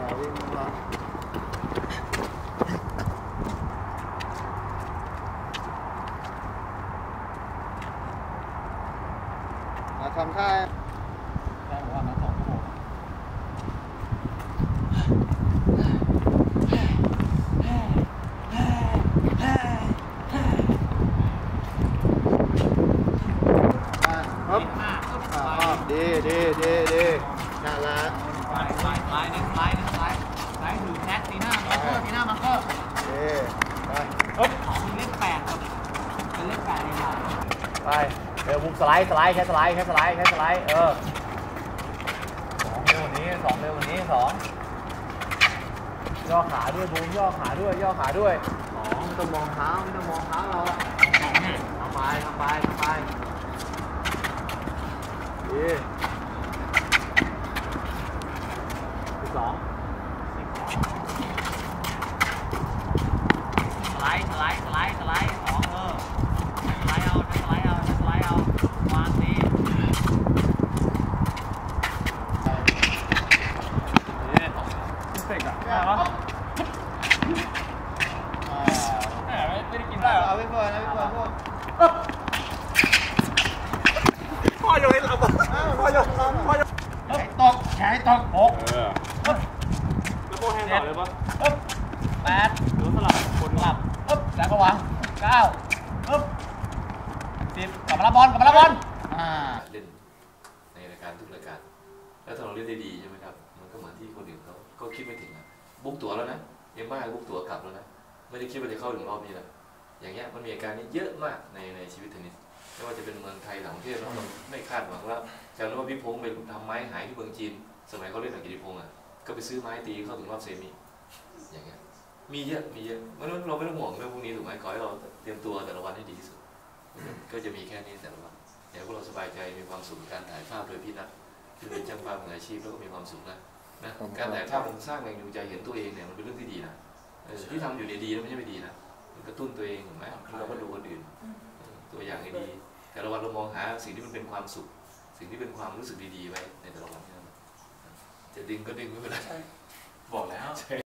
วิ่งมาทำท่าได้บอกว่ามา2 ชั่วโมงดีน่ารักลายหนึ่งถือแท็กตีหน้ามาร์เกอร์ไปของเลข8กับเป็นเลข8ในลายไปเร็วบุกสไลด์แค่สไลด์2เร็วกว่านี้2เร็วกว่านี้2ย่อขาด้วยบูมย่อขาด้วยไม่ต้องมองเท้าเราทำไปดี12 สไลด์2สไลด์เอาวางดีเฟกอะได้ปะไม่ได้กินได้หรอเอาไปเปิดพวกพ่อโยนให้เราแขนตกแล้วโบแฮนด์ต่อเลยปะ 8 หรือสลับคนหลับแล้วก็วาง9 10กลับมารับบอลเล่นในรายการทุกรายการแล้วถ้าเราเล่นได้ดีใช่ไหมครับมันก็เหมือนที่คนอื่นเขาก็คิดไม่ถึงนะบุ๊กตั๋วแล้วนะบุ๊กตั๋วกลับแล้วนะไม่ได้คิดว่าจะเข้าถึงรอบนี้นะอย่างเงี้ยมันมีอาการนี้เยอะมากในชีวิตเทนนิสไม่ว่าจะเป็นเมืองไทยต่างประเทศเราไม่คาดหวังว่าจำได้ว่าพี่พงษ์ไปทำไม้หายที่เมืองจีนสมัยเขาเล่นกับกิติพงษ์ก็ไปซื้อไม้ตีเข้าถึงรอบเซมิอย่างเงี้ยมีเยอะเพราะฉะนั้นเราไม่ต้องห่วงเรื่องพวกนี้ถูกไหมขอให้เราเตรียมตัวแต่ละวันให้ดีที่สุดก็จะมีแค่นี้แต่ละวันเดี๋ยวพวกเราสบายใจมีความสุขในการถ่ายภาพโดยพี่นัทที่เป็นช่างภาพมืออาชีพแล้วก็มีความสุขนะการถ่ายภาพมันสร้างแรงจูงใจเห็นตัวเองเนี่ยมันเป็นเรื่องที่ดีนะที่ทำอยู่ดีๆแล้วไม่ใช่ไม่ดีนะมันกระตุ้นตัวเองถูกไหมเราก็ดูคนอื่นตัวอย่างให้ดีแต่ละวันเรามองหาสิ่งที่มันเป็นความสุขสิ่งที่เป็นความรู้สึกดีๆไว้ในแต่ละวันจะดึงก็ดึงไม่เป็นไรบอกแล้ว